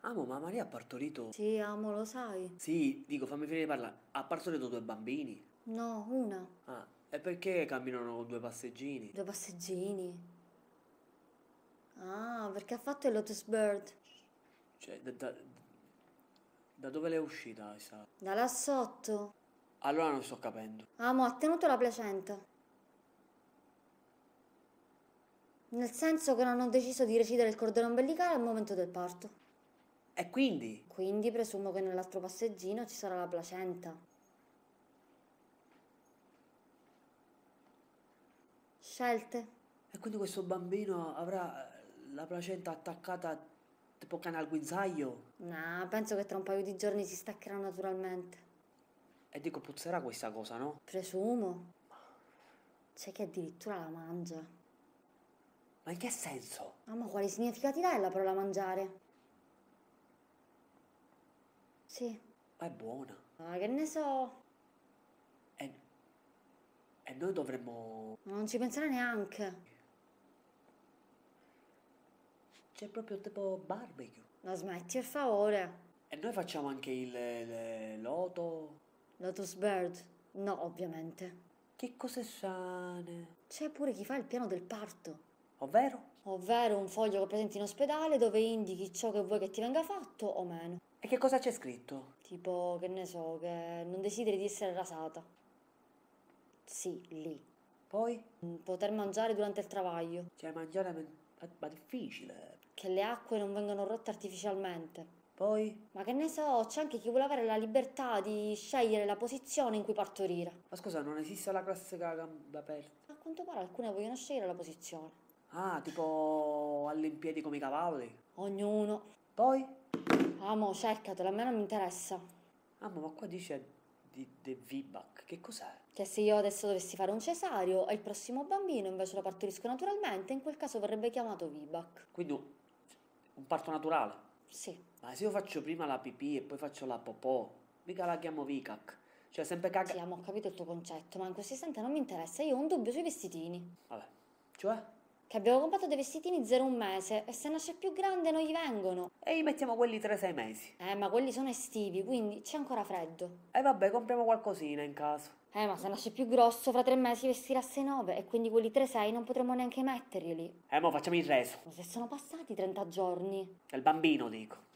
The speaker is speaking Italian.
Amo, ma Maria ha partorito... Sì, amo, lo sai. Sì, dico, fammi finire di parlare. Ha partorito due bambini. No, una. Ah, e perché camminano con due passeggini? Due passeggini. Ah, perché ha fatto il Lotus Bird. Cioè, da dove l'è uscita questa? Da là sotto. Allora non sto capendo. Amo, ha tenuto la placenta. Nel senso che non hanno deciso di recidere il cordone ombelicale al momento del parto. E quindi? Quindi presumo che nell'altro passeggino ci sarà la placenta. Scelte? E quindi questo bambino avrà la placenta attaccata tipo cane al guinzaglio? Nah, penso che tra un paio di giorni si staccherà naturalmente. E dico, puzzerà questa cosa, no? Presumo. C'è chi addirittura la mangia. Ma in che senso? Ma quali significati dà la parola mangiare? Sì. Ma è buona. Ah, che ne so. E, e noi dovremmo... Non ci penserà neanche. C'è proprio tipo barbecue. La smetti per favore. E noi facciamo anche il loto. Lotus Bird? No, ovviamente. Che cose strane. C'è pure chi fa il piano del parto. Ovvero? Ovvero un foglio che presenti in ospedale dove indichi ciò che vuoi che ti venga fatto o meno. E che cosa c'è scritto? Tipo, che ne so, che non desideri di essere rasata. Sì, lì. Poi? Poter mangiare durante il travaglio. Cioè, mangiare ma difficile. Che le acque non vengano rotte artificialmente. Poi? Ma che ne so, c'è anche chi vuole avere la libertà di scegliere la posizione in cui partorire. Ma scusa, non esiste la classica gamba aperta? A quanto pare alcune vogliono scegliere la posizione. Ah, tipo all'impiedi come i cavalli. Ognuno. Poi? Amo, cercatela, a me non mi interessa. Ah, ma qua dice di VBAC. Che cos'è? Che se io adesso dovessi fare un cesareo e il prossimo bambino invece lo partorisco naturalmente, in quel caso verrebbe chiamato VBAC. Quindi un parto naturale. Sì. Ma se io faccio prima la pipì e poi faccio la popò, mica la chiamo VCAC. Cioè, sempre Sì, caga... amo, ho capito il tuo concetto, ma in questo istante non mi interessa. Io ho un dubbio sui vestitini. Vabbè. Cioè? Che abbiamo comprato dei vestitini 0-1 mese e se nasce più grande non gli vengono. E gli mettiamo quelli 3-6 mesi. Ma quelli sono estivi, quindi c'è ancora freddo. E vabbè, compriamo qualcosina in caso. Ma se nasce più grosso, fra 3 mesi vestirà 6-9 e quindi quelli 3-6 non potremo neanche metterli lì. Mo facciamo il reso. Ma se sono passati 30 giorni. Del bambino, dico.